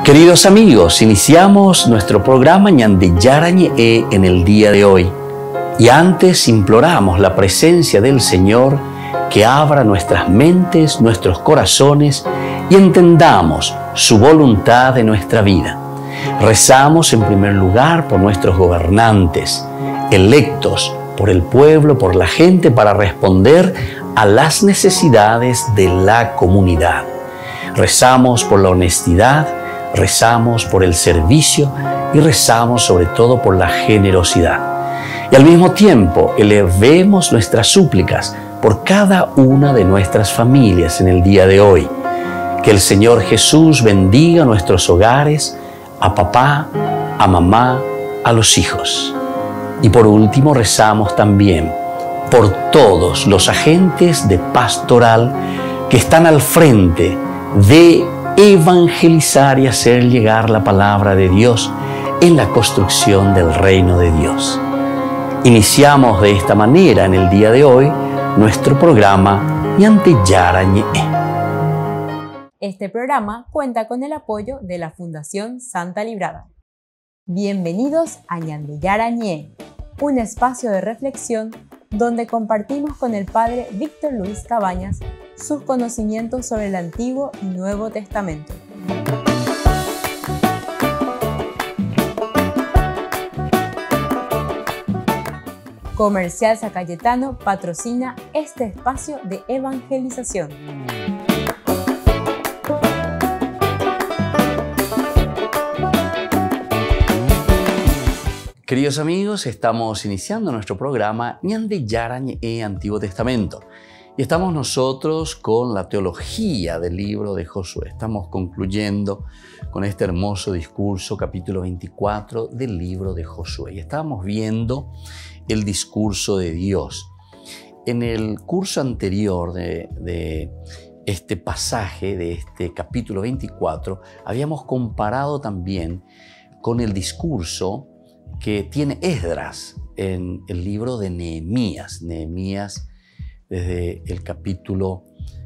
Queridos amigos, iniciamos nuestro programa Ñandeyarañe en el día de hoy. Y antes imploramos la presencia del Señor que abra nuestras mentes, nuestros corazones y entendamos su voluntad en nuestra vida. Rezamos en primer lugar por nuestros gobernantes, electos por el pueblo, por la gente, para responder a las necesidades de la comunidad. Rezamos por la honestidad, rezamos por el servicio y rezamos sobre todo por la generosidad. Y al mismo tiempo elevemos nuestras súplicas por cada una de nuestras familias en el día de hoy. Que el Señor Jesús bendiga nuestros hogares, a papá, a mamá, a los hijos. Y por último rezamos también por todos los agentes de pastoral que están al frente de evangelizar y hacer llegar la palabra de Dios en la construcción del reino de Dios. Iniciamos de esta manera en el día de hoy nuestro programa Ñandeyarañe. Este programa cuenta con el apoyo de la Fundación Santa Librada. Bienvenidos a Ñandeyarañe, un espacio de reflexión donde compartimos con el Padre Víctor Luis Cabañas sus conocimientos sobre el Antiguo y Nuevo Testamento. Comercial San Cayetano patrocina este espacio de evangelización. Queridos amigos, estamos iniciando nuestro programa Ñandeyarañe Antiguo Testamento. Y estamos nosotros con la teología del libro de Josué. Estamos concluyendo con este hermoso discurso, capítulo 24 del libro de Josué. Y estamos viendo el discurso de Dios. En el curso anterior de este pasaje, de este capítulo 24, habíamos comparado también con el discurso que tiene Esdras en el libro de Nehemías. Nehemías, desde el capítulo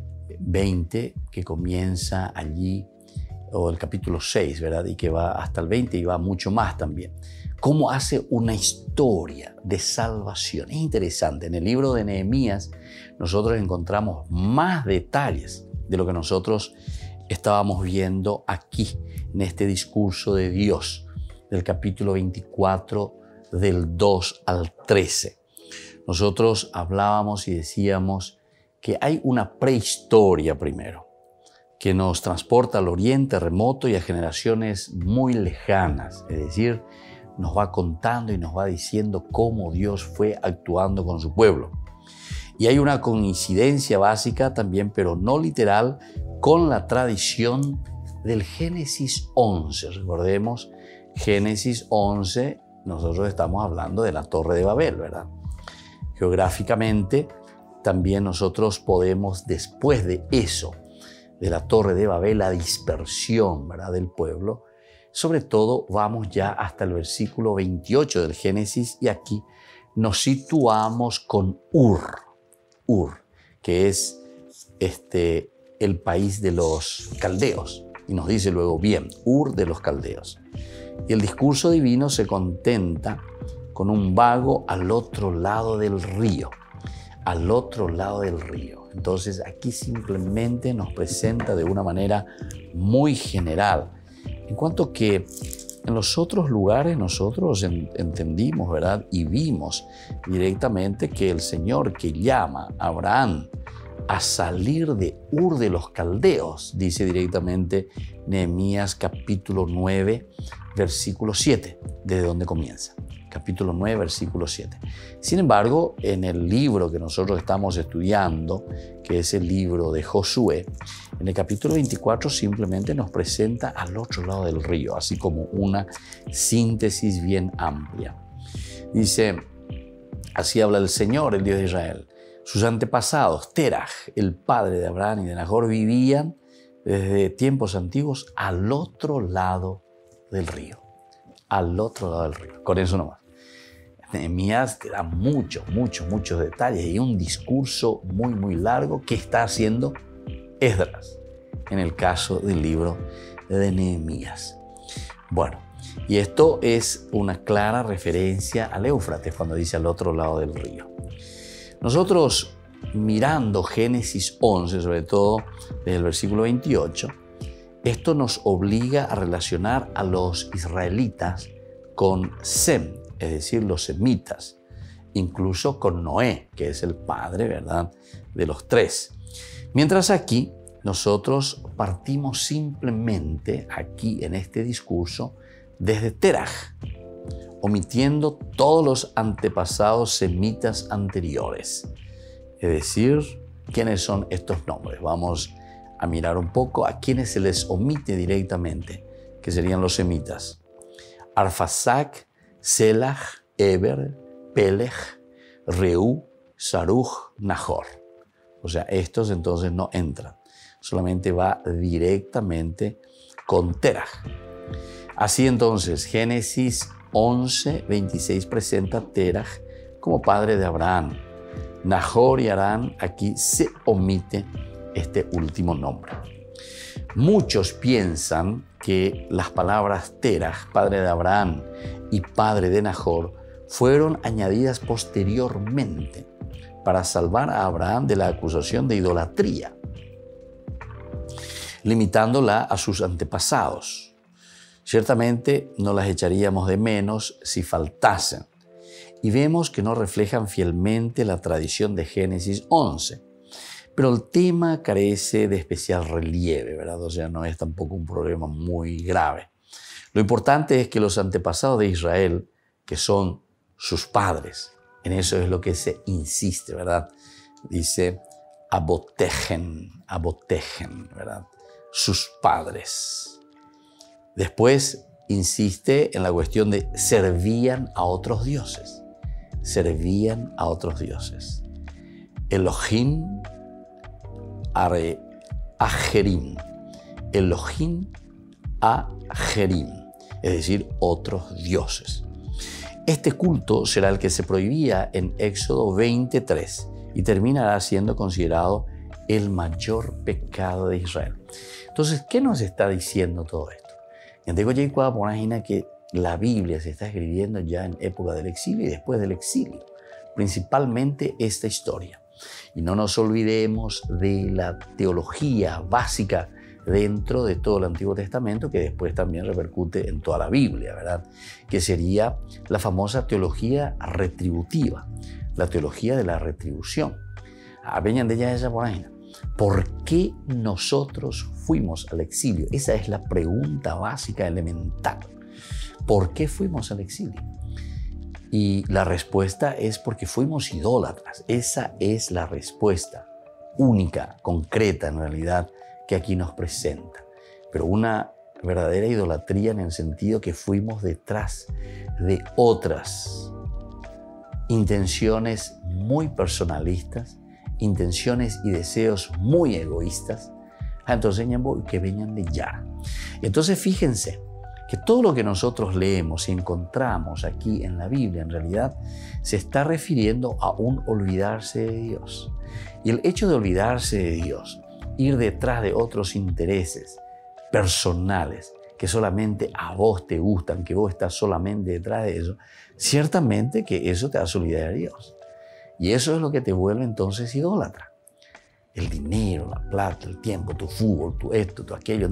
20, que comienza allí, o el capítulo 6, ¿verdad? Y que va hasta el 20 y va mucho más también. Cómo hace una historia de salvación. Es interesante. En el libro de Nehemías nosotros encontramos más detalles de lo que nosotros estábamos viendo aquí, en este discurso de Dios, del capítulo 24, del 2 al 13. Nosotros hablábamos y decíamos que hay una prehistoria primero, que nos transporta al oriente remoto y a generaciones muy lejanas. Es decir, nos va contando y nos va diciendo cómo Dios fue actuando con su pueblo. Y hay una coincidencia básica también, pero no literal, con la tradición del Génesis 11. Recordemos, Génesis 11, nosotros estamos hablando de la Torre de Babel, ¿verdad? Geográficamente, también nosotros podemos, después de eso, de la Torre de Babel, la dispersión, ¿verdad?, del pueblo, sobre todo vamos ya hasta el versículo 28 del Génesis y aquí nos situamos con Ur, que es el país de los caldeos. Y nos dice luego, bien, Ur de los caldeos. Y el discurso divino se contenta con un vago al otro lado del río, al otro lado del río. Entonces aquí simplemente nos presenta de una manera muy general, en cuanto que en los otros lugares nosotros entendimos, ¿verdad? Y vimos directamente que el Señor que llama a Abraham a salir de Ur de los Caldeos, dice directamente Nehemías capítulo 9, versículo 7, desde donde comienza. Capítulo 9, versículo 7. Sin embargo, en el libro que nosotros estamos estudiando, que es el libro de Josué, en el capítulo 24 simplemente nos presenta al otro lado del río, así como una síntesis bien amplia. Dice, así habla el Señor, el Dios de Israel. Sus antepasados, Teraj, el padre de Abraham y de Nahor, vivían desde tiempos antiguos al otro lado del río. Al otro lado del río. Con eso nomás. Nehemías te da muchos detalles y un discurso muy largo que está haciendo Esdras en el caso del libro de Nehemías. Bueno, y esto es una clara referencia al Éufrates cuando dice al otro lado del río. Nosotros mirando Génesis 11, sobre todo desde el versículo 28, esto nos obliga a relacionar a los israelitas con Sem, es decir, los semitas, incluso con Noé, que es el padre, ¿verdad?, de los tres. Mientras aquí nosotros partimos simplemente, aquí en este discurso, desde Teraj, omitiendo todos los antepasados semitas anteriores. Es decir, ¿quiénes son estos nombres? Vamos a mirar un poco a quienes se les omite directamente, que serían los semitas. Arfaxad, Selach, Eber, Peleg, Reú, Saruj, Nahor. O sea, estos entonces no entran. Solamente va directamente con Teraj. Así entonces, Génesis 11, 26 presenta a Teraj como padre de Abraham. Nahor y Harán, aquí se omite este último nombre. Muchos piensan que las palabras Teraj, padre de Abraham, y padre de Nahor, fueron añadidas posteriormente para salvar a Abraham de la acusación de idolatría, limitándola a sus antepasados. Ciertamente no las echaríamos de menos si faltasen, y vemos que no reflejan fielmente la tradición de Génesis 11. Pero el tema carece de especial relieve, ¿verdad? O sea, no es tampoco un problema muy grave. Lo importante es que los antepasados de Israel, que son sus padres, en eso es lo que se insiste, ¿verdad? Dice abotegen, ¿verdad? Sus padres. Después insiste en la cuestión de servían a otros dioses. Servían a otros dioses. Elohim, Ajerim. Elohim, Ajerim. Es decir, otros dioses. Este culto será el que se prohibía en Éxodo 23 y terminará siendo considerado el mayor pecado de Israel. Entonces, ¿qué nos está diciendo todo esto? Imagina que la Biblia se está escribiendo ya en época del exilio y después del exilio, principalmente esta historia. Y no nos olvidemos de la teología básica dentro de todo el Antiguo Testamento, que después también repercute en toda la Biblia, ¿verdad? Que sería la famosa teología retributiva, la teología de la retribución. ¿Por qué nosotros fuimos al exilio? Esa es la pregunta básica, elemental. ¿Por qué fuimos al exilio? Y la respuesta es porque fuimos idólatras. Esa es la respuesta única, concreta en realidad, que aquí nos presenta. Pero una verdadera idolatría en el sentido que fuimos detrás de otras intenciones muy personalistas, intenciones y deseos muy egoístas. Entonces, que vengan de ya. Entonces, fíjense que todo lo que nosotros leemos y encontramos aquí en la Biblia, en realidad, se está refiriendo a un olvidarse de Dios. Y el hecho de olvidarse de Dios, ir detrás de otros intereses personales que solamente a vos te gustan, que vos estás solamente detrás de eso, ciertamente que eso te hace olvidar de Dios. Y eso es lo que te vuelve entonces idólatra. El dinero, la plata, el tiempo, tu fútbol, tu esto, tu aquello.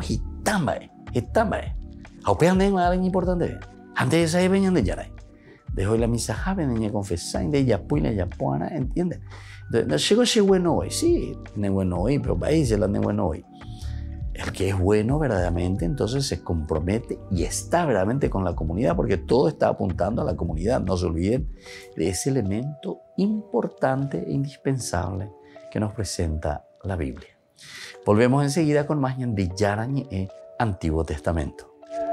Aupean de algo importante. Antes de esa venían de Yaray. Dejó la misa joven, de confesar, de Yapuina, Yapuana, ¿entiendes? Llegó ese bueno hoy, sí, no es bueno hoy, pero ahí se la no es bueno hoy. El que es bueno verdaderamente, entonces se compromete y está verdaderamente con la comunidad, porque todo está apuntando a la comunidad. No se olviden de ese elemento importante e indispensable que nos presenta la Biblia. Volvemos enseguida con más de Yarañe, Antiguo Testamento.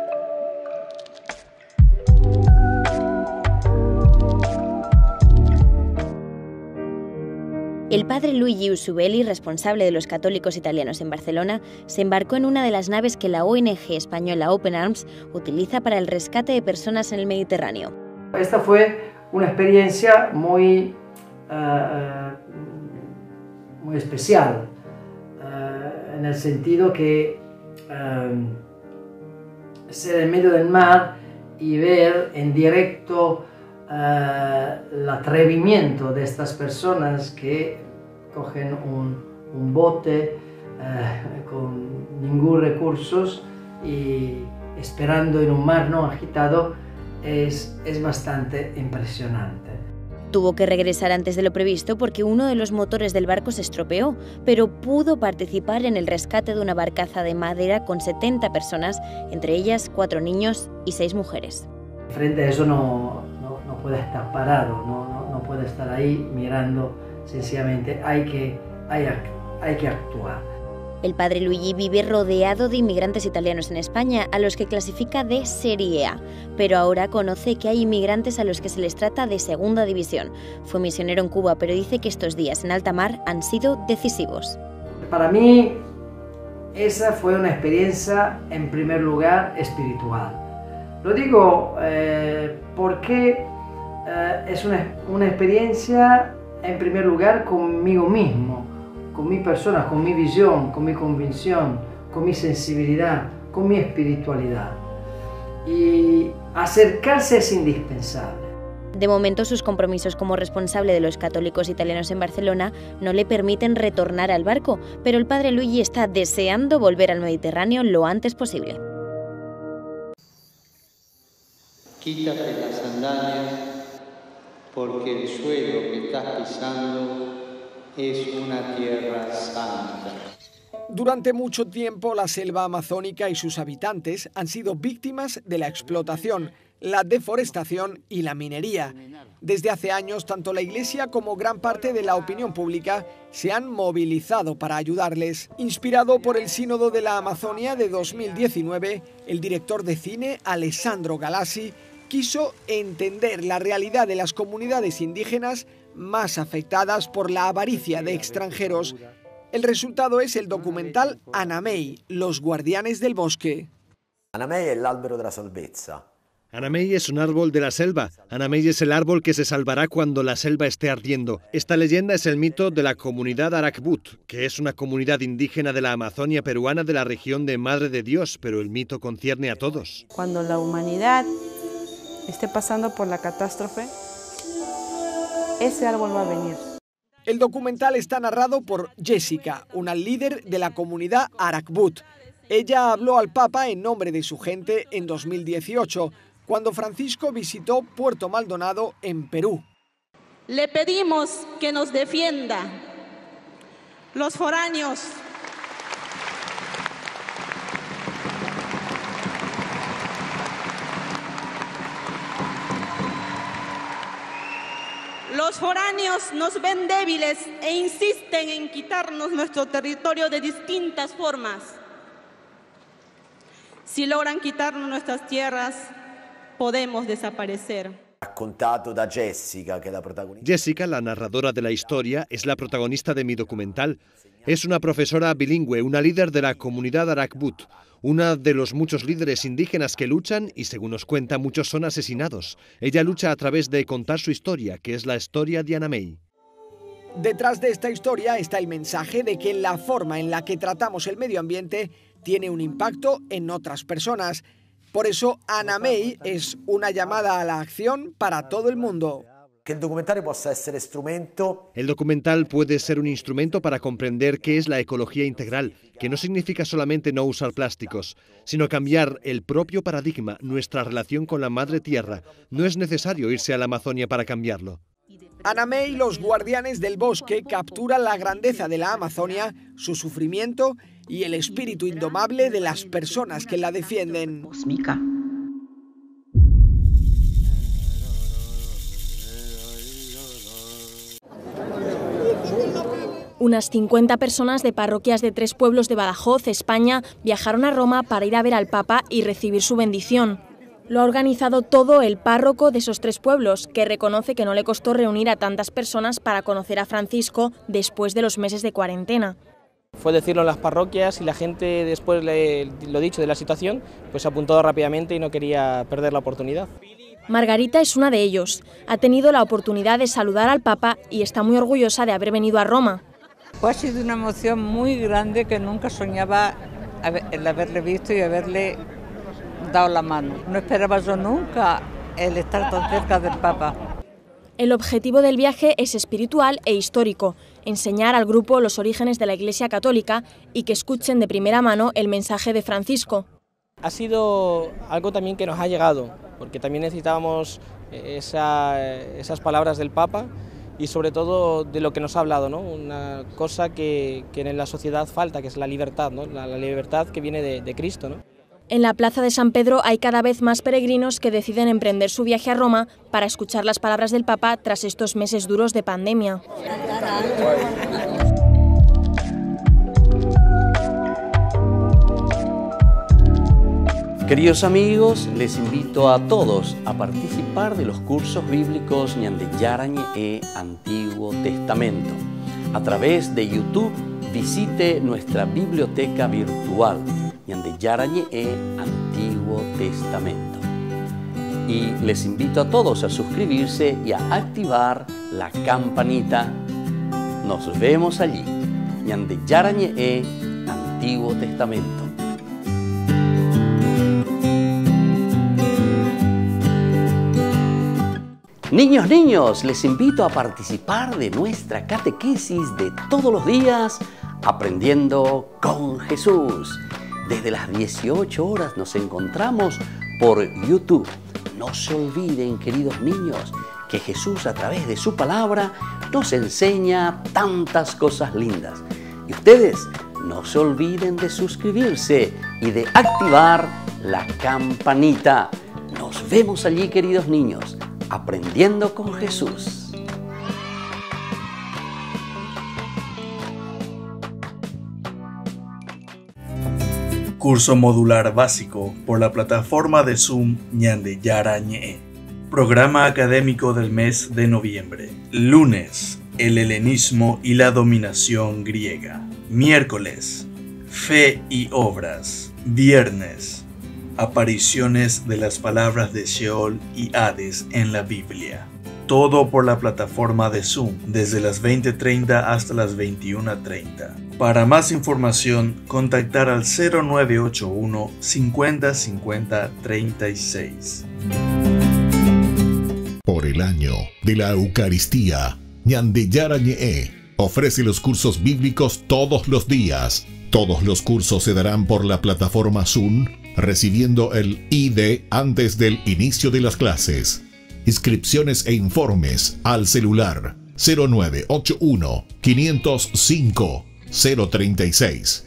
El padre Luigi Usubelli, responsable de los católicos italianos en Barcelona, se embarcó en una de las naves que la ONG española Open Arms utiliza para el rescate de personas en el Mediterráneo. Esta fue una experiencia muy especial, en el sentido que ser en medio del mar y ver en directo el atrevimiento de estas personas que cogen un bote con ningún recursos y esperando en un mar no agitado es bastante impresionante. Tuvo que regresar antes de lo previsto porque uno de los motores del barco se estropeó, pero pudo participar en el rescate de una barcaza de madera con 70 personas, entre ellas 4 niños y 6 mujeres. Frente a eso no puede estar parado, no puede estar ahí mirando, sencillamente hay que actuar. El padre Luigi vive rodeado de inmigrantes italianos en España, a los que clasifica de Serie A, pero ahora conoce que hay inmigrantes a los que se les trata de segunda división. Fue misionero en Cuba, pero dice que estos días en alta mar han sido decisivos. Para mí, esa fue una experiencia, en primer lugar, espiritual. Lo digo porque es una experiencia, en primer lugar, conmigo mismo, con mi persona, con mi visión, con mi convicción, con mi sensibilidad, con mi espiritualidad. Y acercarse es indispensable. De momento, sus compromisos como responsable de los católicos italianos en Barcelona no le permiten retornar al barco, pero el padre Luigi está deseando volver al Mediterráneo lo antes posible. Quítate las sandalias, porque el suelo que estás pisando es una tierra santa. Durante mucho tiempo, la selva amazónica y sus habitantes han sido víctimas de la explotación, la deforestación y la minería. Desde hace años, tanto la Iglesia como gran parte de la opinión pública se han movilizado para ayudarles. Inspirado por el Sínodo de la Amazonia de 2019, el director de cine Alessandro Galassi quiso entender la realidad de las comunidades indígenas más afectadas por la avaricia de extranjeros. El resultado es el documental Anamey, los guardianes del bosque. Anamey es el árbol de la salvezza. Anamey es un árbol de la selva. Anamey es el árbol que se salvará cuando la selva esté ardiendo. Esta leyenda es el mito de la comunidad Arakbut, que es una comunidad indígena de la Amazonia peruana de la región de Madre de Dios, pero el mito concierne a todos. Cuando la humanidad esté pasando por la catástrofe, ese árbol va a venir. El documental está narrado por Jessica, una líder de la comunidad Arakbut. Ella habló al Papa en nombre de su gente en 2018, cuando Francisco visitó Puerto Maldonado en Perú. Le pedimos que nos defienda. Los foráneos nos ven débiles e insisten en quitarnos nuestro territorio de distintas formas. Si logran quitarnos nuestras tierras, podemos desaparecer. Raccontato da Jessica, que es la protagonista. Jessica, la narradora de la historia, es la protagonista de mi documental. Es una profesora bilingüe, una líder de la comunidad Arakbut, una de los muchos líderes indígenas que luchan y, según nos cuenta, muchos son asesinados. Ella lucha a través de contar su historia, que es la historia de Anamey. Detrás de esta historia está el mensaje de que la forma en la que tratamos el medio ambiente tiene un impacto en otras personas. Por eso Anamey es una llamada a la acción para todo el mundo. Que el documental possa ser instrumento. El documental puede ser un instrumento para comprender qué es la ecología integral, que no significa solamente no usar plásticos, sino cambiar el propio paradigma, nuestra relación con la madre tierra. No es necesario irse a la Amazonia para cambiarlo. Anamey, los guardianes del bosque, captura la grandeza de la Amazonia, su sufrimiento y el espíritu indomable de las personas que la defienden. Unas 50 personas de parroquias de 3 pueblos de Badajoz, España, viajaron a Roma para ir a ver al Papa y recibir su bendición. Lo ha organizado todo el párroco de esos 3 pueblos, que reconoce que no le costó reunir a tantas personas para conocer a Francisco después de los meses de cuarentena. Fue decirlo en las parroquias y la gente, después lo dicho de la situación, pues se apuntó rápidamente y no quería perder la oportunidad. Margarita es una de ellos. Ha tenido la oportunidad de saludar al Papa y está muy orgullosa de haber venido a Roma. Ha sido una emoción muy grande que nunca soñaba el haberle visto y haberle dado la mano. No esperaba yo nunca el estar tan cerca del Papa. El objetivo del viaje es espiritual e histórico, enseñar al grupo los orígenes de la Iglesia Católica y que escuchen de primera mano el mensaje de Francisco. Ha sido algo también que nos ha llegado, porque también necesitábamos esas palabras del Papa y sobre todo de lo que nos ha hablado, ¿no? Una cosa que en la sociedad falta, que es la libertad, ¿no? La libertad que viene de Cristo, ¿no? En la plaza de San Pedro hay cada vez más peregrinos que deciden emprender su viaje a Roma para escuchar las palabras del Papa tras estos meses duros de pandemia. Queridos amigos, les invito a todos a participar de los cursos bíblicos Ñande Yarañe e Antiguo Testamento. A través de YouTube visite nuestra biblioteca virtual Ñande Yarañe e Antiguo Testamento. Y les invito a todos a suscribirse y a activar la campanita. Nos vemos allí. Ñande Yarañe e Antiguo Testamento. Niños, les invito a participar de nuestra catequesis de todos los días, Aprendiendo con Jesús. Desde las 18 horas nos encontramos por YouTube. No se olviden, queridos niños, que Jesús a través de su palabra nos enseña tantas cosas lindas. Y ustedes no se olviden de suscribirse y de activar la campanita. Nos vemos allí, queridos niños, Aprendiendo con Jesús. Curso modular básico por la plataforma de Zoom Ñande Yarañe. Programa académico del mes de noviembre. Lunes, el helenismo y la dominación griega. Miércoles, fe y obras. Viernes, apariciones de las palabras de Sheol y Hades en la Biblia. Todo por la plataforma de Zoom, desde las 20:30 hasta las 21:30. Para más información, contactar al 0981 50 50 36. Por el año de la Eucaristía, Ñande Yarañe ofrece los cursos bíblicos todos los días. Todos los cursos se darán por la plataforma Zoom, recibiendo el ID antes del inicio de las clases. Inscripciones e informes al celular 0981 505 036.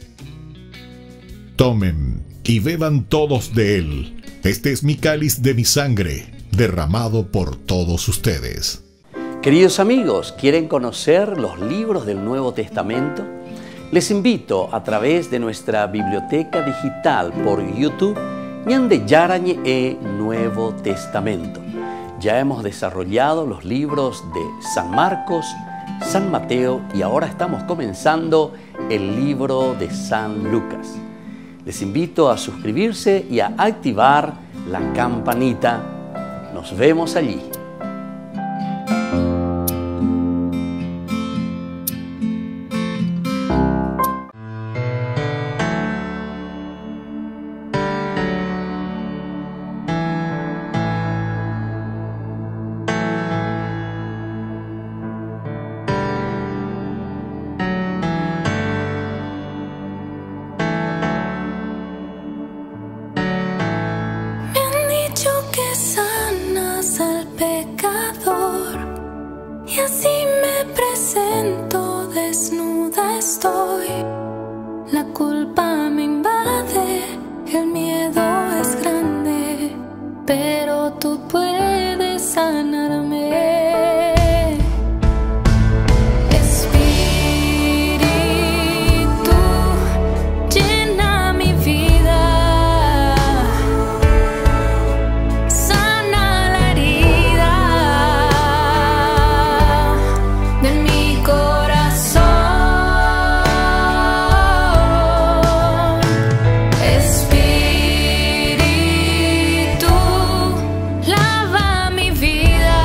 Tomen y beban todos de él. Este es mi cáliz de mi sangre, derramado por todos ustedes. Queridos amigos, ¿quieren conocer los libros del Nuevo Testamento? Les invito a través de nuestra biblioteca digital por YouTube Ñande Yarañe e Nuevo Testamento. Ya hemos desarrollado los libros de San Marcos, San Mateo y ahora estamos comenzando el libro de San Lucas. Les invito a suscribirse y a activar la campanita. Nos vemos allí. Y así me presento, desnuda estoy. La culpa me invade, el miedo es grande, pero tú puedes sanarme. Lava mi vida.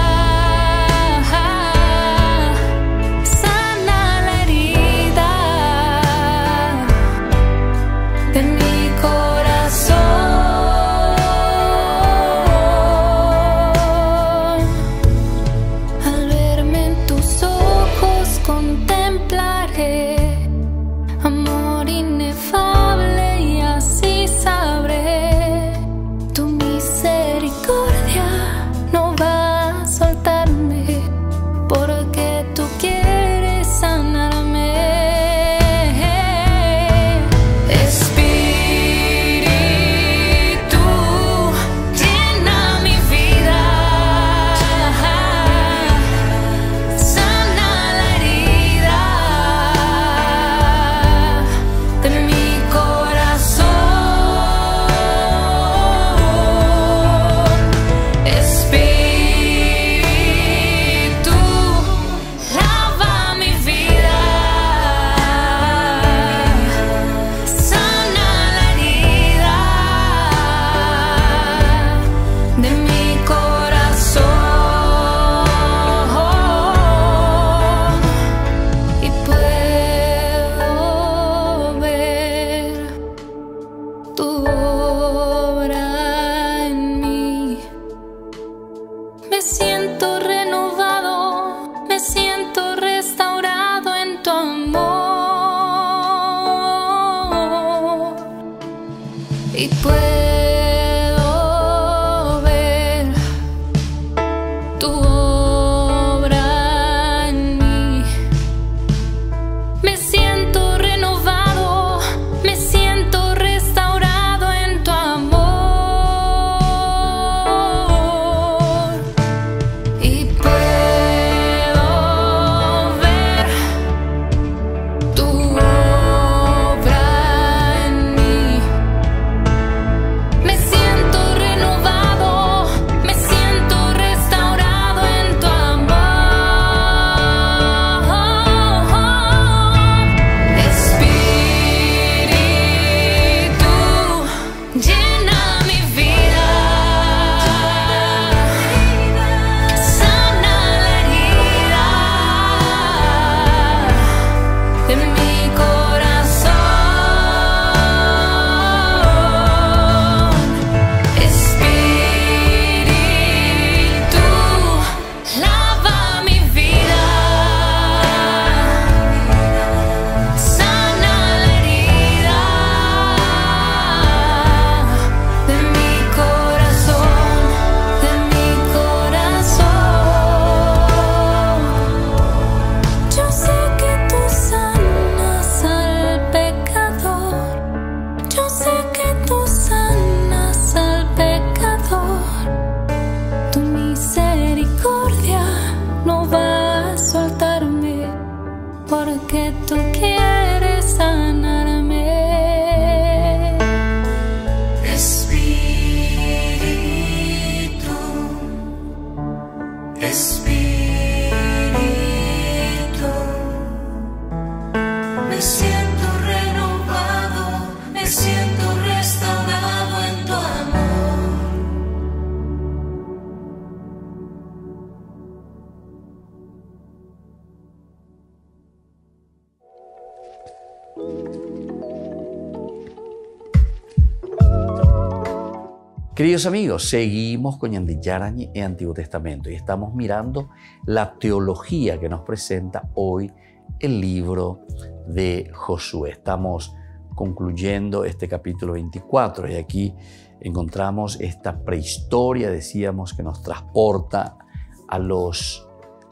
Queridos amigos, seguimos con Ñande Yarañe en Antiguo Testamento y estamos mirando la teología que nos presenta hoy el libro de Josué. Estamos concluyendo este capítulo 24 y aquí encontramos esta prehistoria, decíamos, que nos transporta a los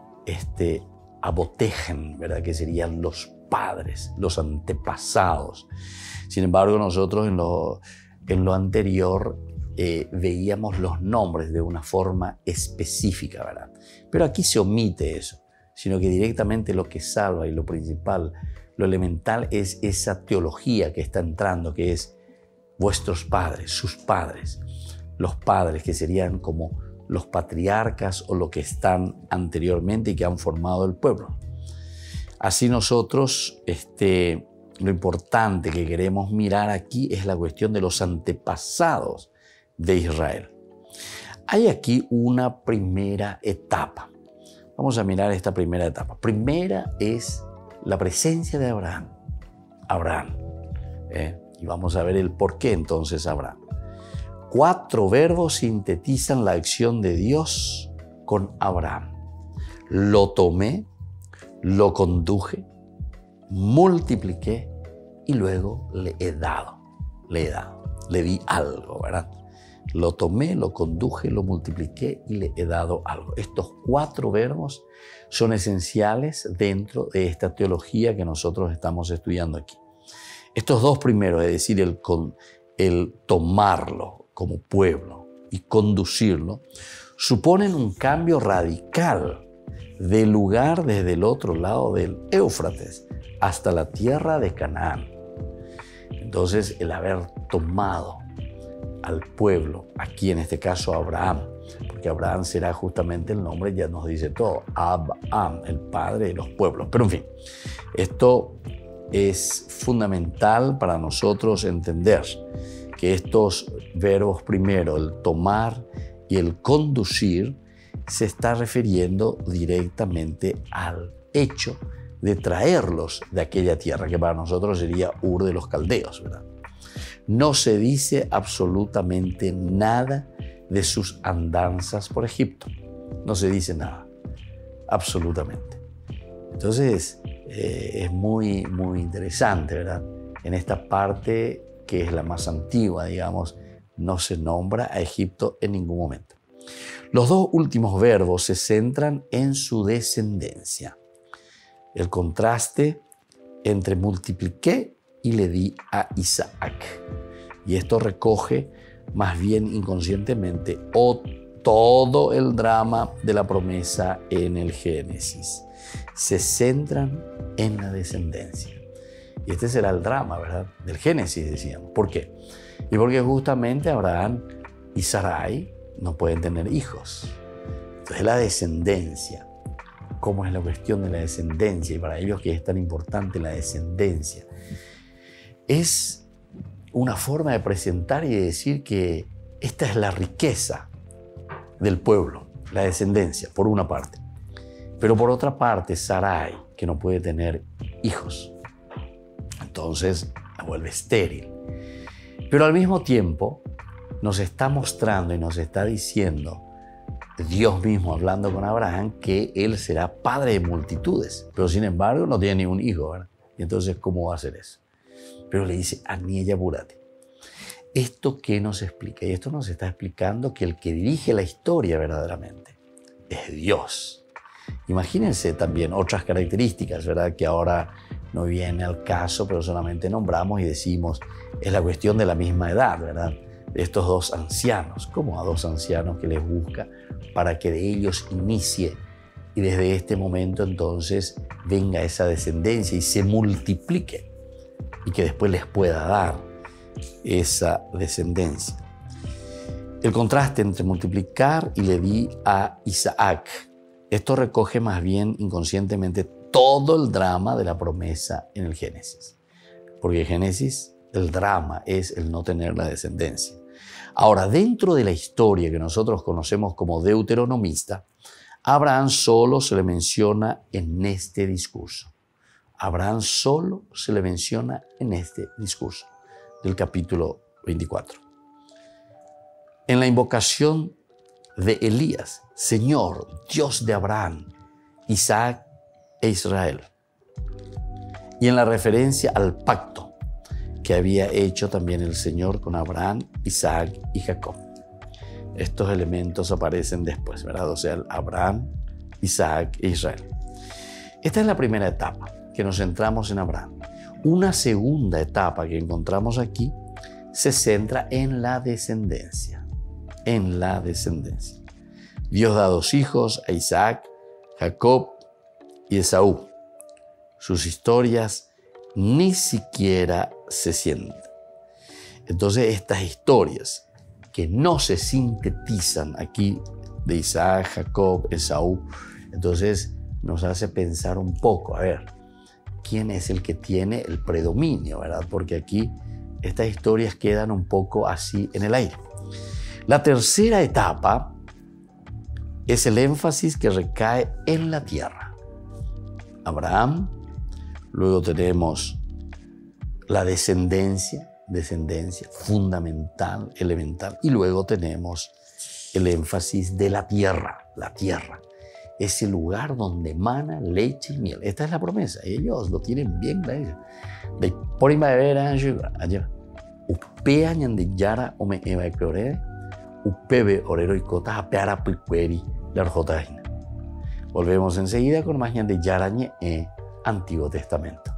abotejen, ¿verdad? Que serían los padres, los antepasados. Sin embargo, nosotros en lo anterior veíamos los nombres de una forma específica, ¿verdad? Pero aquí se omite eso, sino que directamente lo que salva y lo principal, lo elemental es esa teología que está entrando, que es vuestros padres, sus padres, los padres que serían como los patriarcas o lo que están anteriormente y que han formado el pueblo. Así nosotros, lo importante que queremos mirar aquí es la cuestión de los antepasados de Israel. Hay aquí una primera etapa. Vamos a mirar esta primera etapa. Primera es la presencia de Abraham. Y vamos a ver el por qué entonces Abraham. 4 verbos sintetizan la acción de Dios con Abraham. Lo tomé, lo conduje, multipliqué y luego le di algo, ¿verdad? Lo tomé, lo conduje, lo multipliqué y le he dado algo. Estos 4 verbos son esenciales dentro de esta teología que nosotros estamos estudiando aquí. Estos 2 primeros, es decir, el tomarlo como pueblo y conducirlo, suponen un cambio radical de lugar desde el otro lado del Éufrates hasta la tierra de Canaán. Entonces, el haber tomado al pueblo, aquí en este caso Abraham, porque Abraham será justamente el nombre, ya nos dice todo, Abraham, el padre de los pueblos. Pero en fin, esto es fundamental para nosotros entender que estos verbos primero, el tomar y el conducir, se está refiriendo directamente al hecho de traerlos de aquella tierra, que para nosotros sería Ur de los Caldeos, ¿verdad? No se dice absolutamente nada de sus andanzas por Egipto. No se dice nada, absolutamente. Entonces, es muy, muy interesante, ¿verdad? En esta parte, que es la más antigua, digamos, no se nombra a Egipto en ningún momento. Los 2 últimos verbos se centran en su descendencia. El contraste entre multipliqué y le di a Isaac. Y esto recoge más bien inconscientemente todo el drama de la promesa en el Génesis. Se centran en la descendencia. Y este será el drama, ¿verdad? Del Génesis, decíamos. ¿Por qué? Y porque justamente Abraham y Sarai no pueden tener hijos. Entonces la descendencia, ¿cómo es la cuestión de la descendencia? Y para ellos que es tan importante la descendencia, es una forma de presentar y de decir que esta es la riqueza del pueblo, la descendencia, por una parte. Pero por otra parte, Sarai, que no puede tener hijos, entonces la vuelve estéril. Pero al mismo tiempo nos está mostrando y nos está diciendo Dios mismo hablando con Abraham que él será padre de multitudes, pero sin embargo no tiene ni un hijo, ¿verdad? Y entonces, ¿cómo va a hacer eso? Pero le dice, Aniella Burate. ¿Esto qué nos explica? Y esto nos está explicando que el que dirige la historia verdaderamente es Dios. Imagínense también otras características, ¿verdad? Que ahora no viene al caso, pero solamente nombramos y decimos, es la cuestión de la misma edad, ¿verdad? De estos 2 ancianos, como a 2 ancianos que les busca para que de ellos inicie y desde este momento entonces venga esa descendencia y se multiplique y que después les pueda dar esa descendencia. El contraste entre multiplicar y le di a Isaac, esto recoge más bien inconscientemente todo el drama de la promesa en el Génesis. Porque en Génesis el drama es el no tener la descendencia. Ahora, dentro de la historia que nosotros conocemos como deuteronomista, a Abraham solo se le menciona en este discurso. Abraham solo se le menciona en este discurso del capítulo 24. en la invocación de Elías, Señor, Dios de Abraham, Isaac e Israel. Y en la referencia al pacto que había hecho también el Señor con Abraham, Isaac y Jacob. Estos elementos aparecen después, ¿verdad? O sea, Abraham, Isaac e Israel. Esta es la primera etapa, que nos centramos en Abraham. Una segunda etapa que encontramos aquí se centra en la descendencia. En la descendencia. Dios da 2 hijos a Isaac, Jacob y Esaú. Sus historias ni siquiera se sienten. Entonces, estas historias que no se sintetizan aquí de Isaac, Jacob, Esaú, entonces nos hace pensar un poco, a ver, ¿quién es el que tiene el predominio, verdad? Porque aquí estas historias quedan un poco así en el aire. La tercera etapa es el énfasis que recae en la tierra. Abraham, luego tenemos la descendencia fundamental, elemental, y luego tenemos el énfasis de la tierra, ese lugar donde emana leche y miel. Esta es la promesa, ellos lo tienen bien claro. De primavera allá, upea ñandillara ome eva eklore, upebe orero y cota apeara picueri la arjotajina. Volvemos enseguida con más ñandillara ñe Antiguo Testamento.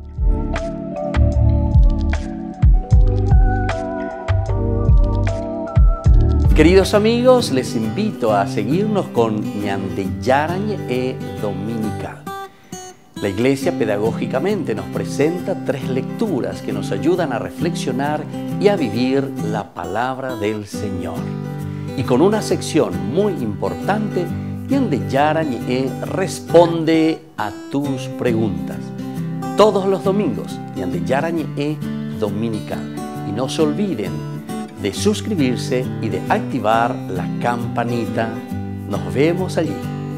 Queridos amigos, les invito a seguirnos con Ñandillara Ñe Dominical. La Iglesia pedagógicamente nos presenta 3 lecturas que nos ayudan a reflexionar y a vivir la palabra del Señor. Y con una sección muy importante, Ñandillara Ñe responde a tus preguntas. Todos los domingos, Ñandillara Ñe Dominical. Y no se olviden de suscribirse y de activar la campanita. Nos vemos allí.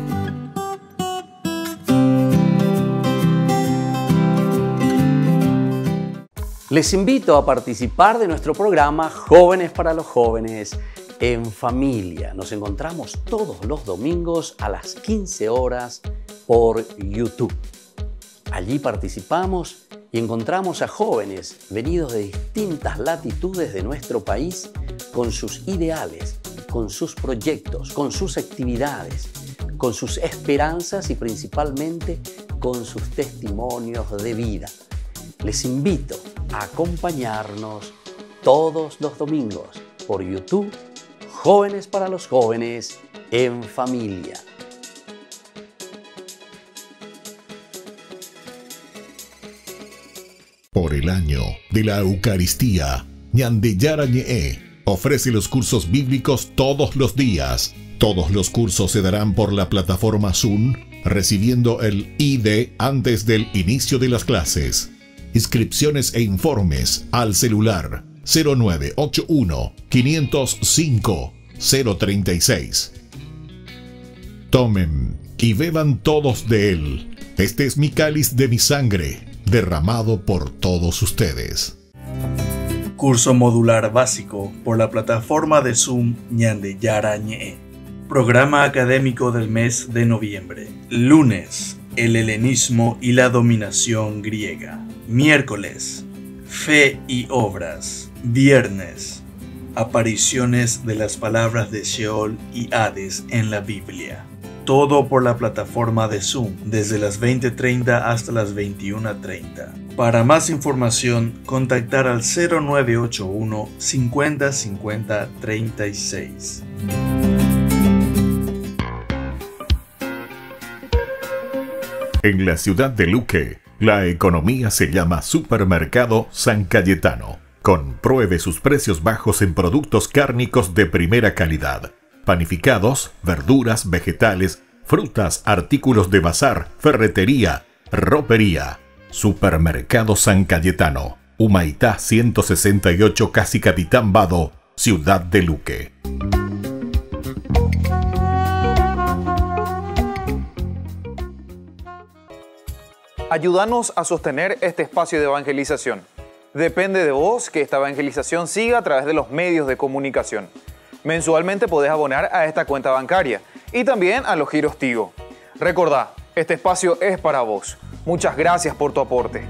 Les invito a participar de nuestro programa Jóvenes para los Jóvenes en Familia. Nos encontramos todos los domingos a las 15 horas por YouTube. Allí participamos y encontramos a jóvenes venidos de distintas latitudes de nuestro país con sus ideales, con sus proyectos, con sus actividades, con sus esperanzas y principalmente con sus testimonios de vida. Les invito a acompañarnos todos los domingos por YouTube, Jóvenes para los Jóvenes en Familia. Por el año de la Eucaristía, Ñandillara Ñe ofrece los cursos bíblicos todos los días. Todos los cursos se darán por la plataforma Zoom, recibiendo el ID antes del inicio de las clases. Inscripciones e informes al celular 0981 505 036. Tomen y beban todos de él. Este es mi cáliz de mi sangre, derramado por todos ustedes. Curso modular básico por la plataforma de Zoom Ñandillara Ñe. Programa académico del mes de noviembre. Lunes, el helenismo y la dominación griega. Miércoles, fe y obras. Viernes, apariciones de las palabras de Sheol y Hades en la Biblia. Todo por la plataforma de Zoom, desde las 20:30 hasta las 21:30. Para más información, contactar al 0981 50 50 36. En la ciudad de Luque, la economía se llama Supermercado San Cayetano. Compruebe sus precios bajos en productos cárnicos de primera calidad. Panificados, verduras, vegetales, frutas, artículos de bazar, ferretería, ropería. Supermercado San Cayetano, Humaitá 168, Casi Capitán Vado, Ciudad de Luque. Ayúdanos a sostener este espacio de evangelización. Depende de vos que esta evangelización siga a través de los medios de comunicación. Mensualmente podés abonar a esta cuenta bancaria y también a los giros Tigo. Recordá, este espacio es para vos. Muchas gracias por tu aporte.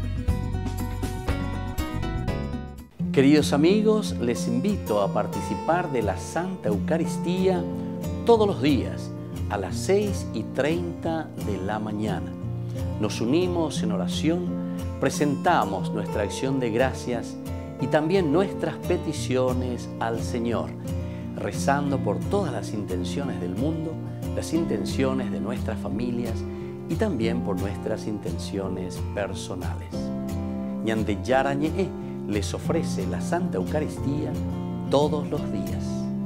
Queridos amigos, les invito a participar de la Santa Eucaristía todos los días a las 6:30 de la mañana. Nos unimos en oración, presentamos nuestra acción de gracias y también nuestras peticiones al Señor, rezando por todas las intenciones del mundo, las intenciones de nuestras familias y también por nuestras intenciones personales. Ñande Yarañe les ofrece la Santa Eucaristía todos los días.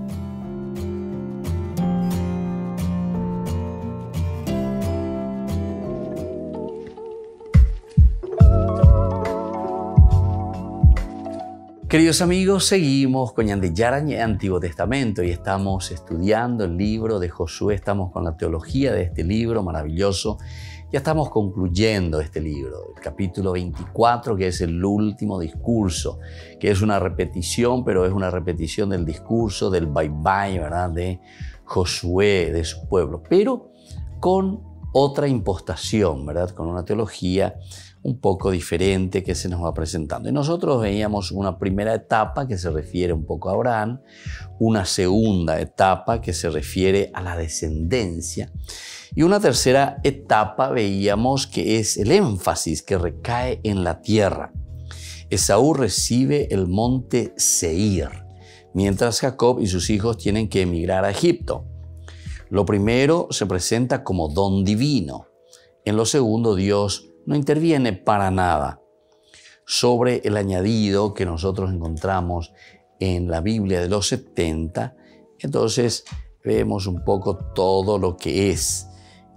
Queridos amigos, seguimos con Ñande Yarañe, Antiguo Testamento, y estamos estudiando el libro de Josué, estamos con la teología de este libro maravilloso. Ya estamos concluyendo este libro, el capítulo 24, que es el último discurso, que es una repetición, pero es una repetición del discurso del bye-bye, ¿verdad?, de Josué, de su pueblo, pero con otra impostación, ¿verdad?, con una teología un poco diferente que se nos va presentando. Y nosotros veíamos una primera etapa que se refiere un poco a Abraham, una segunda etapa que se refiere a la descendencia, y una tercera etapa veíamos que es el énfasis que recae en la tierra. Esaú recibe el monte Seir, mientras Jacob y sus hijos tienen que emigrar a Egipto. Lo primero se presenta como don divino. En lo segundo, Dios no interviene para nada. Sobre el añadido que nosotros encontramos en la Biblia de los 70, entonces vemos un poco todo lo que es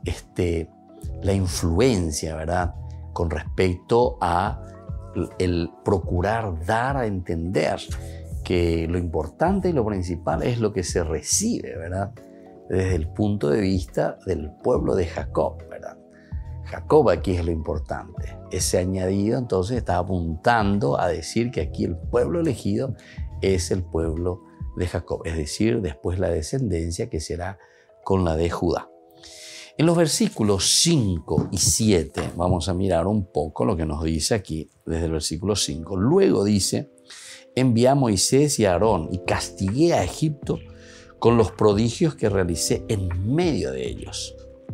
la influencia, ¿verdad?, con respecto a el procurar dar a entender que lo importante y lo principal es lo que se recibe, ¿verdad?, desde el punto de vista del pueblo de Jacob, ¿verdad? Jacob aquí es lo importante. Ese añadido entonces está apuntando a decir que aquí el pueblo elegido es el pueblo de Jacob, es decir, después la descendencia que será con la de Judá. En los versículos 5 y 7 vamos a mirar un poco lo que nos dice aquí desde el versículo 5. Luego dice: envié a Moisés y a Aarón y castigué a Egipto con los prodigios que realicé en medio de ellos.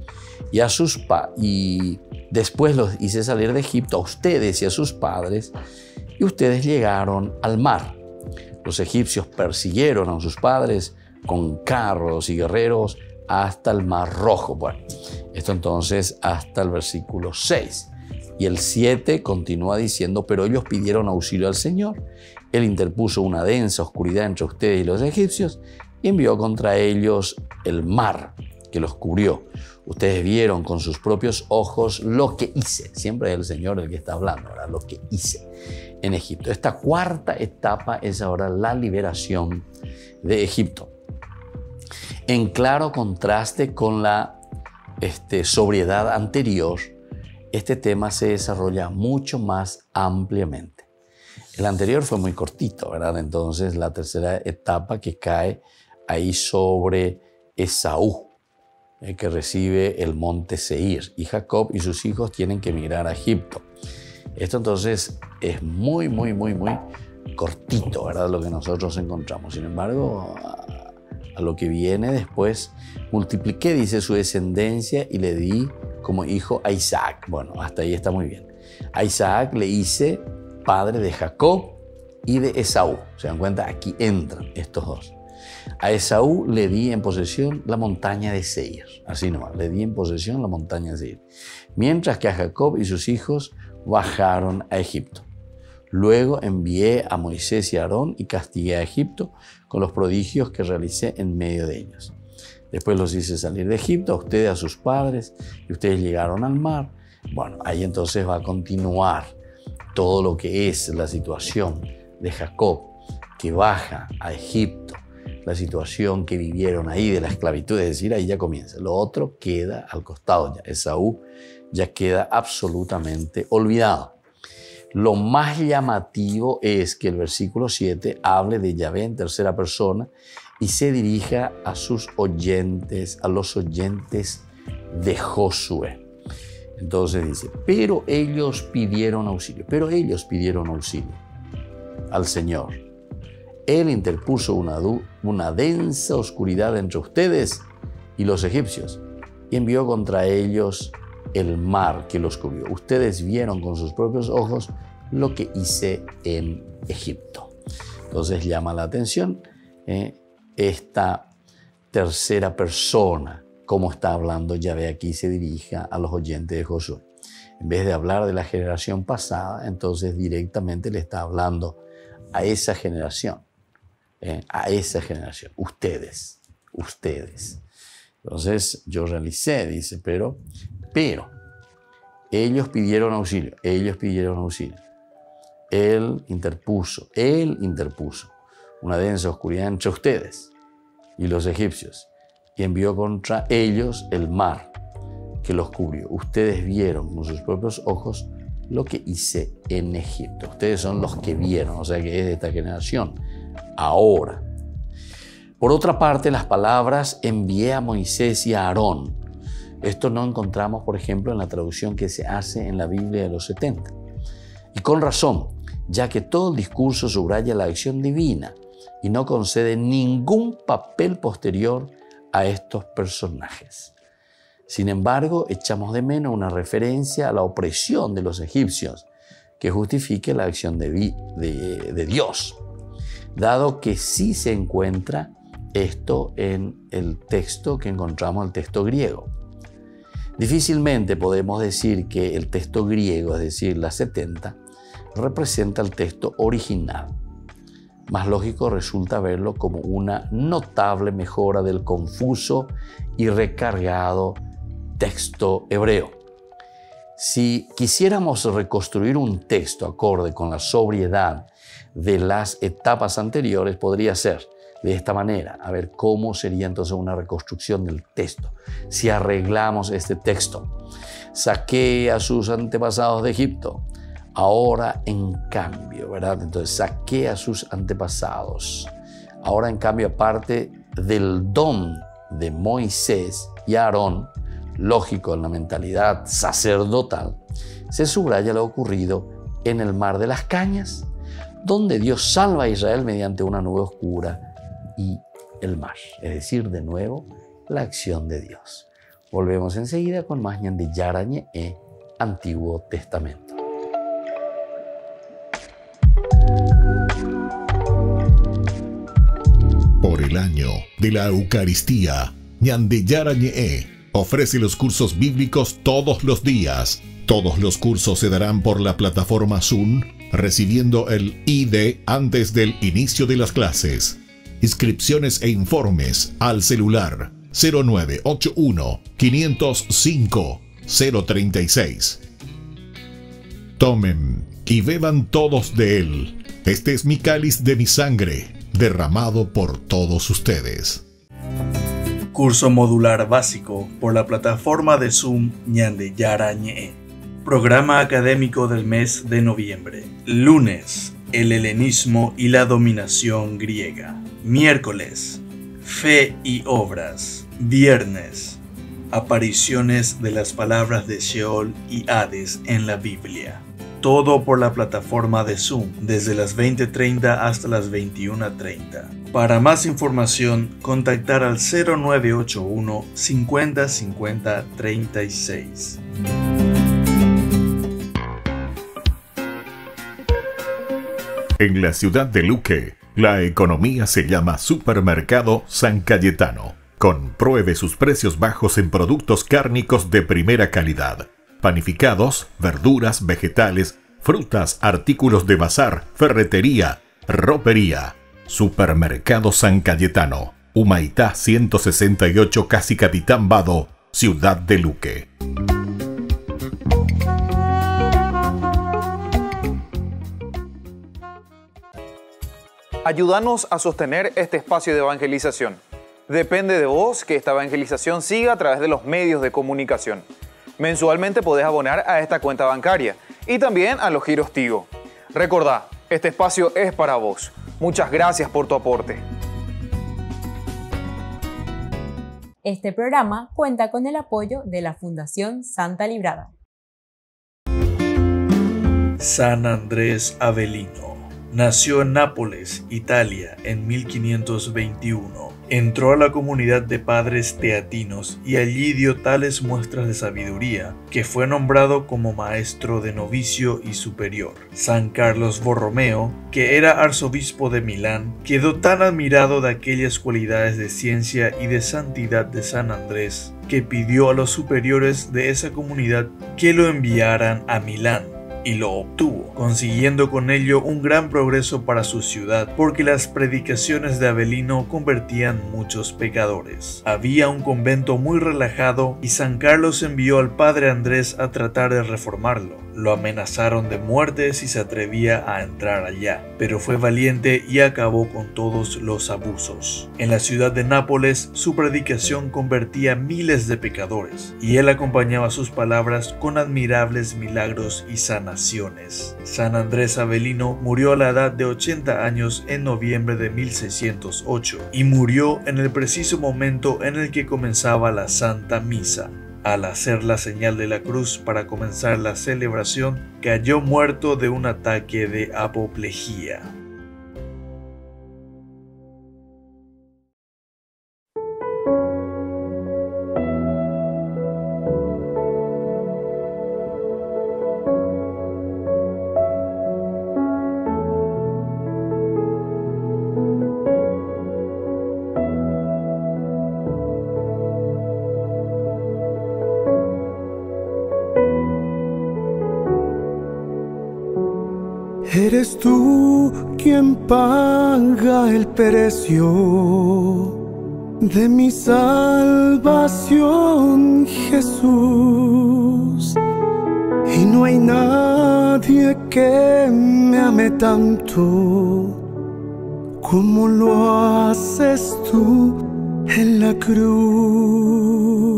Y después los hice salir de Egipto a ustedes y a sus padres, y ustedes llegaron al mar. Los egipcios persiguieron a sus padres con carros y guerreros hasta el Mar Rojo. Bueno, esto entonces hasta el versículo 6. Y el 7 continúa diciendo: pero ellos pidieron auxilio al Señor. Él interpuso una densa oscuridad entre ustedes y los egipcios y envió contra ellos el mar que los cubrió. Ustedes vieron con sus propios ojos lo que hice. Siempre es el Señor el que está hablando, ¿verdad? Lo que hice en Egipto. Esta cuarta etapa es ahora la liberación de Egipto. En claro contraste con la sobriedad anterior, este tema se desarrolla mucho más ampliamente. El anterior fue muy cortito, ¿verdad? Entonces la tercera etapa que cae ahí sobre Esaú, que recibe el monte Seir, y Jacob y sus hijos tienen que emigrar a Egipto. Esto entonces es muy cortito, ¿verdad?, lo que nosotros encontramos. Sin embargo, a lo que viene después, multipliqué, dice, su descendencia y le di como hijo a Isaac. Bueno, hasta ahí está muy bien. A Isaac le hice padre de Jacob y de Esaú. ¿Se dan cuenta? Aquí entran estos dos. A Esaú le di en posesión la montaña de Seir. Así nomás, le di en posesión la montaña de Seir. Mientras que a Jacob y sus hijos bajaron a Egipto. Luego envié a Moisés y a Aarón y castigué a Egipto con los prodigios que realicé en medio de ellos. Después los hice salir de Egipto, a ustedes, a sus padres, y ustedes llegaron al mar. Bueno, ahí entonces va a continuar todo lo que es la situación de Jacob, que baja a Egipto, la situación que vivieron ahí de la esclavitud, es decir, ahí ya comienza. Lo otro queda al costado ya. Esaú ya queda absolutamente olvidado. Lo más llamativo es que el versículo 7 hable de Yahvé en tercera persona y se dirija a sus oyentes, a los oyentes de Josué. Entonces dice, pero ellos pidieron auxilio al Señor. Él interpuso una densa oscuridad entre ustedes y los egipcios y envió contra ellos el mar que los cubrió. Ustedes vieron con sus propios ojos lo que hice en Egipto. Entonces llama la atención esta tercera persona, como está hablando Yahvé aquí, se dirige a los oyentes de Josué. En vez de hablar de la generación pasada, entonces directamente le está hablando a esa generación. Ustedes. Entonces yo realicé, dice, pero ellos pidieron auxilio. Él interpuso una densa oscuridad entre ustedes y los egipcios y envió contra ellos el mar que los cubrió. Ustedes vieron con sus propios ojos lo que hice en Egipto. Ustedes son los que vieron, o sea que es de esta generación. Ahora, por otra parte, las palabras envié a Moisés y a Aarón. Esto no encontramos, por ejemplo, en la traducción que se hace en la Biblia de los 70. Y con razón, ya que todo el discurso subraya la acción divina y no concede ningún papel posterior a estos personajes. Sin embargo, echamos de menos una referencia a la opresión de los egipcios que justifique la acción de Dios, dado que sí se encuentra esto en el texto que encontramos, el texto griego. Difícilmente podemos decir que el texto griego, es decir, la 70, representa el texto original. Más lógico resulta verlo como una notable mejora del confuso y recargado texto hebreo. Si quisiéramos reconstruir un texto acorde con la sobriedad de las etapas anteriores, podría ser de esta manera. A ver cómo sería entonces una reconstrucción del texto. Si arreglamos este texto, saqué a sus antepasados de Egipto. Ahora en cambio, ¿verdad? Entonces saqué a sus antepasados. Ahora en cambio, aparte del don de Moisés y Aarón, lógico en la mentalidad sacerdotal, se subraya lo ocurrido en el mar de las cañas, donde Dios salva a Israel mediante una nube oscura y el mar. Es decir, de nuevo, la acción de Dios. Volvemos enseguida con más Ñande Yarañe e Antiguo Testamento. Por el año de la Eucaristía, Ñande Yarañe ofrece los cursos bíblicos todos los días. Todos los cursos se darán por la plataforma Zoom, recibiendo el ID antes del inicio de las clases. Inscripciones e informes al celular 0981 505 036. Tomen y beban todos de él. Este es mi cáliz de mi sangre, derramado por todos ustedes. Curso modular básico por la plataforma de Zoom Ñande Yarañe. Programa académico del mes de noviembre. Lunes, el helenismo y la dominación griega. Miércoles, fe y obras. Viernes, apariciones de las palabras de Sheol y Hades en la Biblia. Todo por la plataforma de Zoom, desde las 20:30 hasta las 21:30. Para más información, contactar al 0981 50 50 36. En la ciudad de Luque, la economía se llama Supermercado San Cayetano. Compruebe sus precios bajos en productos cárnicos de primera calidad. Panificados, verduras, vegetales, frutas, artículos de bazar, ferretería, ropería. Supermercado San Cayetano, Humaitá 168, Casi Capitán Vado, Ciudad de Luque. Ayúdanos a sostener este espacio de evangelización. Depende de vos que esta evangelización siga a través de los medios de comunicación. Mensualmente podés abonar a esta cuenta bancaria y también a los giros Tigo. Recordá, este espacio es para vos. Muchas gracias por tu aporte. Este programa cuenta con el apoyo de la Fundación Santa Librada. San Andrés Avelino nació en Nápoles, Italia, en 1521. Entró a la comunidad de padres teatinos y allí dio tales muestras de sabiduría que fue nombrado como maestro de novicio y superior. San Carlos Borromeo, que era arzobispo de Milán, quedó tan admirado de aquellas cualidades de ciencia y de santidad de San Andrés que pidió a los superiores de esa comunidad que lo enviaran a Milán. Y lo obtuvo, consiguiendo con ello un gran progreso para su ciudad, porque las predicaciones de Avelino convertían muchos pecadores. Había un convento muy relajado y San Carlos envió al padre Andrés a tratar de reformarlo. Lo amenazaron de muerte si se atrevía a entrar allá, pero fue valiente y acabó con todos los abusos. En la ciudad de Nápoles, su predicación convertía miles de pecadores, y él acompañaba sus palabras con admirables milagros y sanaciones. San Andrés Avelino murió a la edad de 80 años en noviembre de 1608, y murió en el preciso momento en el que comenzaba la Santa Misa. Al hacer la señal de la cruz para comenzar la celebración, cayó muerto de un ataque de apoplejía. Eres tú quien paga el precio de mi salvación, Jesús. Y no hay nadie que me ame tanto como lo haces tú en la cruz.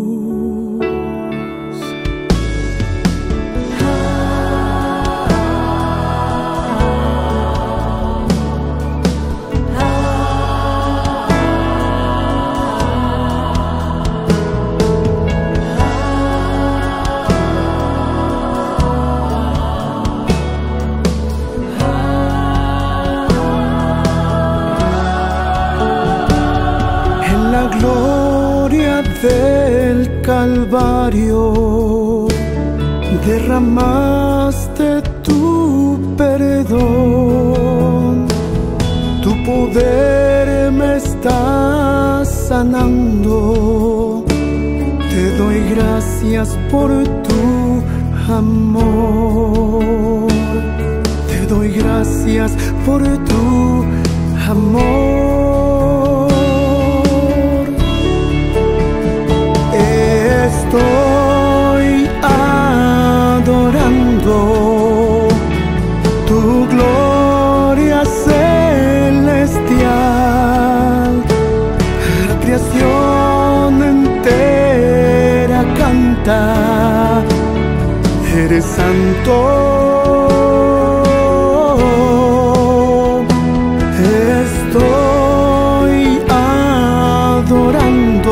Gloria del Calvario, derramaste tu perdón, tu poder me está sanando, te doy gracias por tu amor, te doy gracias por tu amor. Estoy adorando tu gloria celestial. La creación entera canta, eres santo. Estoy adorando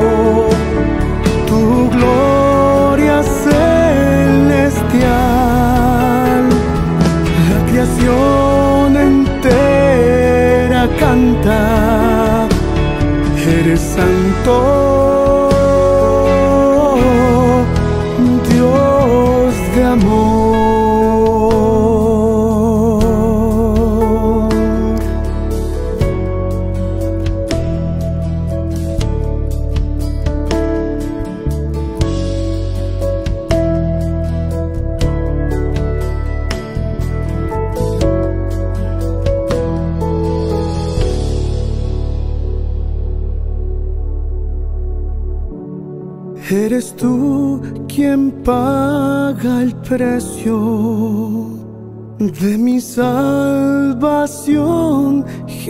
entera canta, eres santo, Dios de amor. Eres tú quien paga el precio de mi salvación,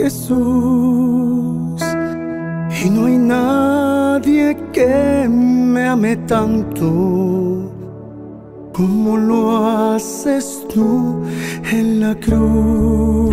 Jesús. Y no hay nadie que me ame tanto como lo haces tú en la cruz.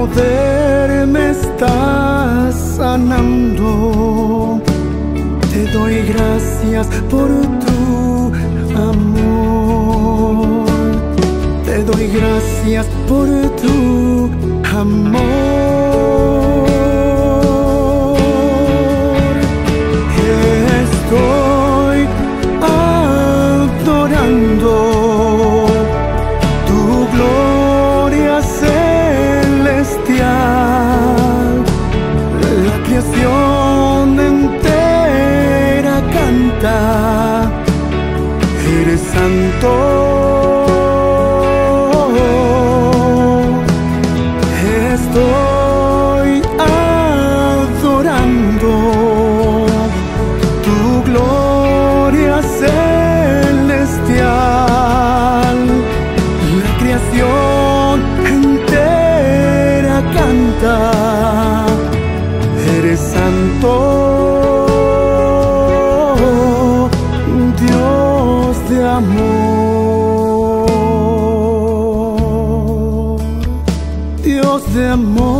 poder me está sanando. Te doy gracias por tu amor. Te doy gracias por tu amor. Estoy adorando tu gloria celestial. La creación entera canta, eres santo. Estoy adorando tu gloria celestial. La creación entera canta, eres santo, Dios de amor, Dios de amor.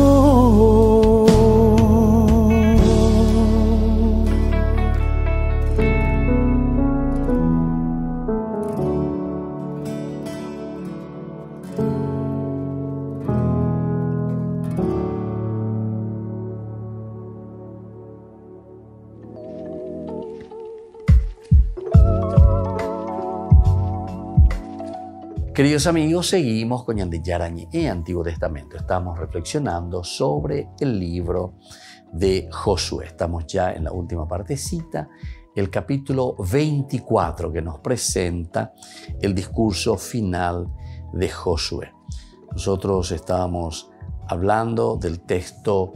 Queridos amigos, seguimos con Ñande Yarañe, Antiguo Testamento. Estamos reflexionando sobre el libro de Josué. Estamos ya en la última partecita, el capítulo 24, que nos presenta el discurso final de Josué. Nosotros estábamos hablando del texto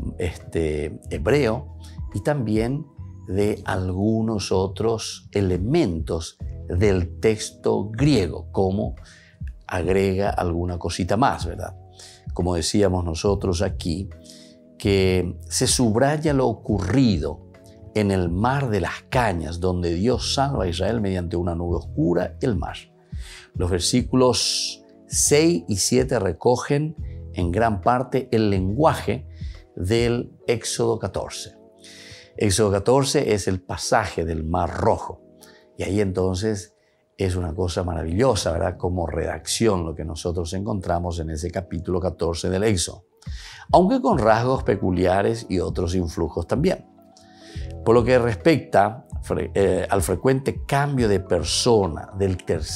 hebreo y también de algunos otros elementos del texto griego, como agrega alguna cosita más, ¿verdad? Como decíamos nosotros aquí, que se subraya lo ocurrido en el mar de las cañas, donde Dios salva a Israel mediante una nube oscura y el mar. Los versículos 6 y 7 recogen en gran parte el lenguaje del Éxodo 14. Éxodo 14 es el pasaje del Mar Rojo. Y ahí entonces es una cosa maravillosa, ¿verdad? Como redacción lo que nosotros encontramos en ese capítulo 14 del Éxodo. Aunque con rasgos peculiares y otros influjos también. Por lo que respecta al frecuente cambio de persona de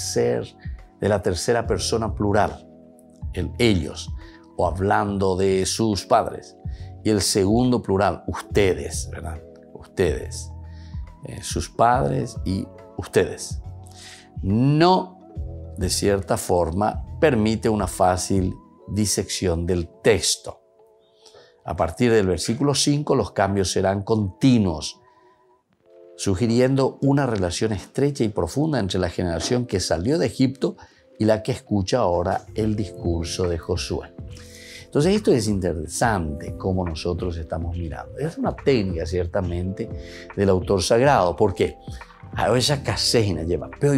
la tercera persona plural, el ellos, o hablando de sus padres, y el segundo plural, ustedes, ¿verdad? Ustedes, sus padres y ustedes. No, de cierta forma, permite una fácil disección del texto. A partir del versículo 5, los cambios serán continuos, sugiriendo una relación estrecha y profunda entre la generación que salió de Egipto y la que escucha ahora el discurso de Josué. Entonces esto es interesante como nosotros estamos mirando. Es una técnica ciertamente del autor sagrado, porque esa casena lleva, eso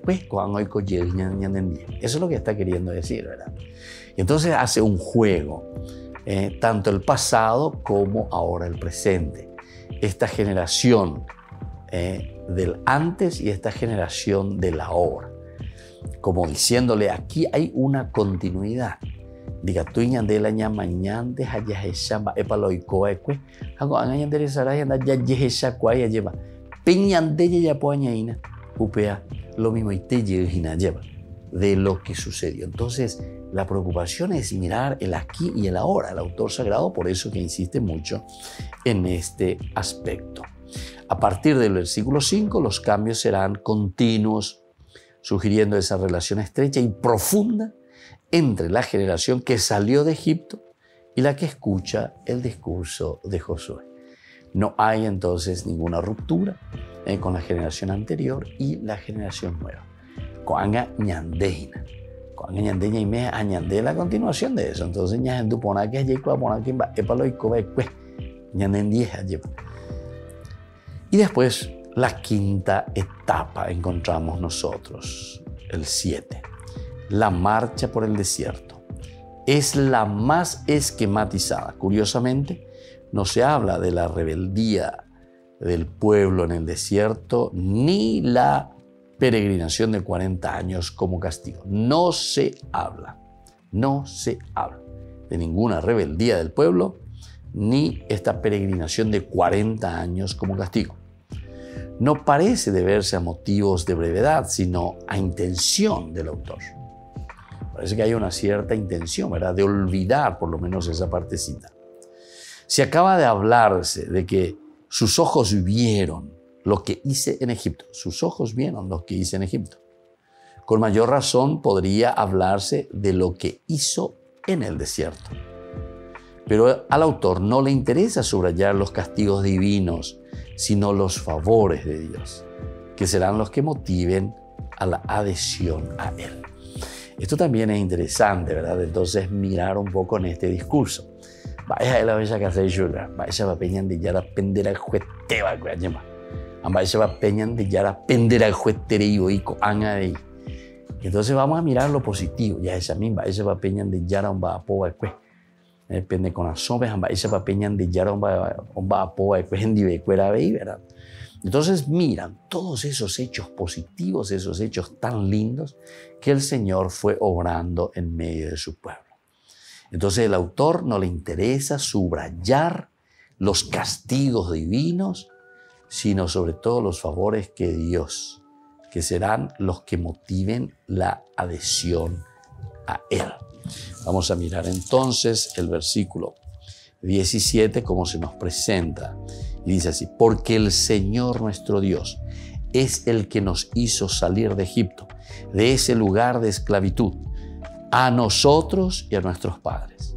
es lo que está queriendo decir, ¿verdad? Entonces hace un juego, tanto el pasado como ahora el presente. Esta generación del antes y esta generación del ahora. Como diciéndole, aquí hay una continuidad. Diga, tú ñande la ñama ñande haya heshamba epaloicoeque hago añande saray anda ya yehesha kwaya lleva piñande ya poañaina upea lo mismo y te llena lleva de lo que sucedió. Entonces la preocupación es mirar el aquí y el ahora. El autor sagrado por eso que insiste mucho en este aspecto. A partir del versículo 5 los cambios serán continuos, sugiriendo esa relación estrecha y profunda entre la generación que salió de Egipto y la que escucha el discurso de Josué. No hay entonces ninguna ruptura con la generación anterior y la generación nueva. Coanga ñandeina. Coanga ñandeina y me añande la continuación de eso. Entonces ñandu pona que allí pona que va epalo y cobe pues ñandendieja lleva. Y después la quinta etapa encontramos nosotros, el 7. La marcha por el desierto. es la más esquematizada. Curiosamente, no se habla de la rebeldía del pueblo en el desierto ni la peregrinación de 40 años como castigo. No se habla de ninguna rebeldía del pueblo ni esta peregrinación de 40 años como castigo. No parece deberse a motivos de brevedad, sino a intención del autor. Parece que hay una cierta intención, ¿verdad?, de olvidar por lo menos esa partecita. Se acaba de hablarse de que sus ojos vieron lo que hice en Egipto. Sus ojos vieron lo que hice en Egipto. Con mayor razón podría hablarse de lo que hizo en el desierto. Pero al autor no le interesa subrayar los castigos divinos, sino los favores de Dios, que serán los que motiven a la adhesión a Él. Esto también es interesante, ¿verdad? Entonces, mirar un poco en este discurso. Vaya la bella casa de Yura, vaya va peñan de yara pendera jueteba, guayama. Vaya va peñan de yara pendera juetere y anga de. Entonces vamos a mirar lo positivo. Ya esa misma, vaya va peñan de yara un va a poa cue. Depende con las sombras, vaya va peñan de yara un va a poa cue en dive cuera ve, ¿verdad? Entonces miran todos esos hechos positivos, esos hechos tan lindos que el Señor fue obrando en medio de su pueblo. Entonces el autor no le interesa subrayar los castigos divinos, sino sobre todo los favores que Dios, que serán los que motiven la adhesión a Él. Vamos a mirar entonces el versículo 17, cómo se nos presenta. Y dice así: porque el Señor nuestro Dios es el que nos hizo salir de Egipto, de ese lugar de esclavitud, a nosotros y a nuestros padres,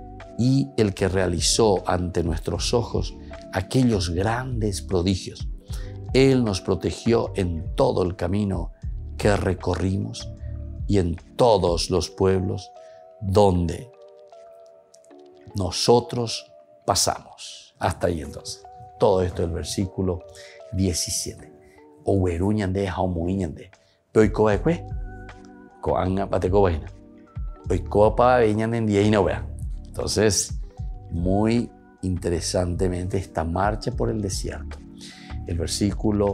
y el que realizó ante nuestros ojos aquellos grandes prodigios. Él nos protegió en todo el camino que recorrimos y en todos los pueblos donde nosotros pasamos. Hasta ahí entonces. Todo esto es el versículo 17. Oweruñande, haumuñande. Peoikoekue, koanga patecobaina. Oikopa veñan en día y no vean. Entonces, muy interesantemente esta marcha por el desierto. El versículo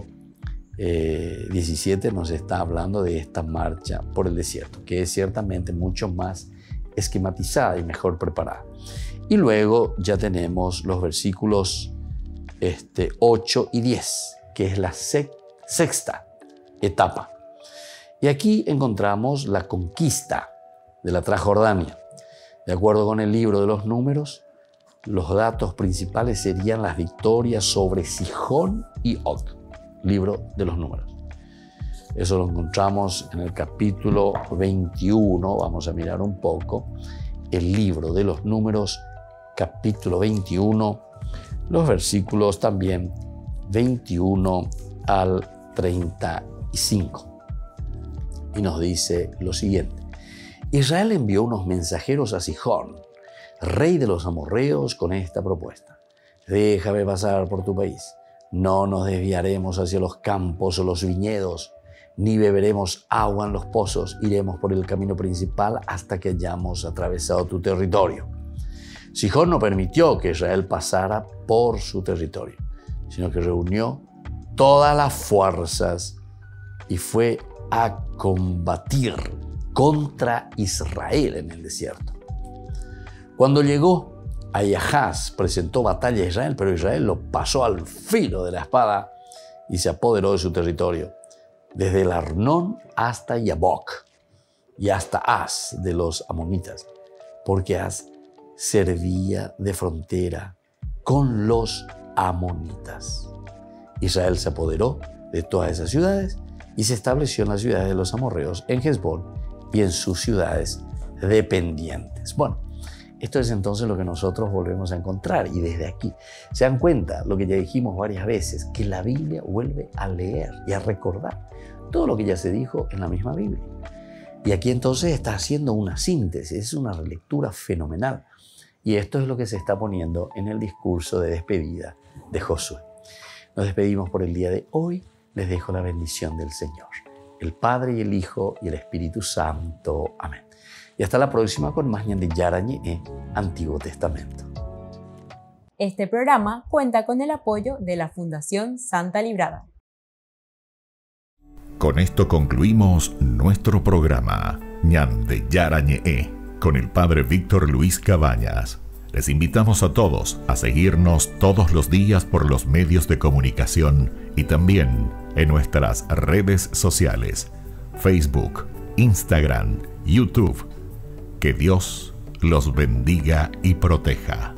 17 nos está hablando de esta marcha por el desierto, que es ciertamente mucho más esquematizada y mejor preparada. Y luego ya tenemos los versículos 8 y 10, que es la sexta etapa. Y aquí encontramos la conquista de la Transjordania. De acuerdo con el libro de los Números, los datos principales serían las victorias sobre Sihón y Og, libro de los Números. Eso lo encontramos en el capítulo 21. Vamos a mirar un poco el libro de los Números, capítulo 21, los versículos también 21 al 35. Y nos dice lo siguiente: Israel envió unos mensajeros a Sihón, rey de los amorreos, con esta propuesta: déjame pasar por tu país, no nos desviaremos hacia los campos o los viñedos, ni beberemos agua en los pozos, iremos por el camino principal hasta que hayamos atravesado tu territorio. Sihón no permitió que Israel pasara por su territorio, sino que reunió todas las fuerzas y fue a combatir contra Israel en el desierto. Cuando llegó a Yahaz, presentó batalla a Israel, pero Israel lo pasó al filo de la espada y se apoderó de su territorio, desde el Arnón hasta Yabok y hasta Az de los amonitas, porque Az servía de frontera con los amonitas. Israel se apoderó de todas esas ciudades y se estableció en las ciudades de los amorreos, en Hezbón y en sus ciudades dependientes. Bueno, esto es entonces lo que nosotros volvemos a encontrar, y desde aquí se dan cuenta lo que ya dijimos varias veces, que la Biblia vuelve a leer y a recordar todo lo que ya se dijo en la misma Biblia. Y aquí entonces está haciendo una síntesis, es una relectura fenomenal. Y esto es lo que se está poniendo en el discurso de despedida de Josué. Nos despedimos por el día de hoy. Les dejo la bendición del Señor. el Padre y el Hijo y el Espíritu Santo. Amén. Y hasta la próxima con más Ñande Yarañe, Antiguo Testamento. Este programa cuenta con el apoyo de la Fundación Santa Librada. Con esto concluimos nuestro programa Ñande Yarañe con el Padre Víctor Luis Cabañas. Les invitamos a todos a seguirnos todos los días por los medios de comunicación y también en nuestras redes sociales, Facebook, Instagram, YouTube. Que Dios los bendiga y proteja.